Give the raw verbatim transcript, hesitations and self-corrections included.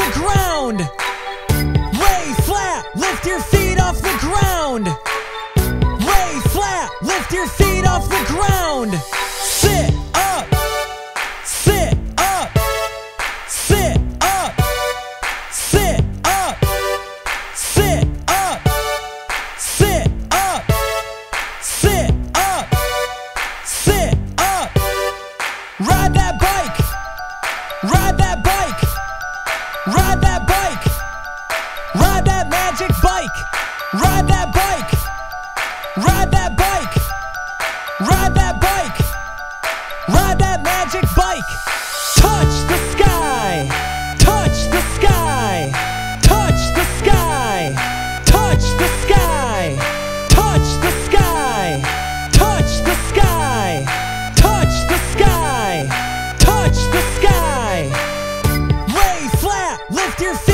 the ground. Lay flat, lift your feet off the ground. Lay flat, lift your feet off the ground. Sit up, sit up, sit up, sit up, sit up, sit up, sit up, sit up. Ride that bike, ride that bike, ride that bike, ride that magic bike, ride that bike, ride that bike, ride that bike, ride that magic bike. Touch the sky, touch the sky, touch the sky, touch the sky, touch the sky, touch the sky, touch the sky, touch the sky. Lay flat, lift your feet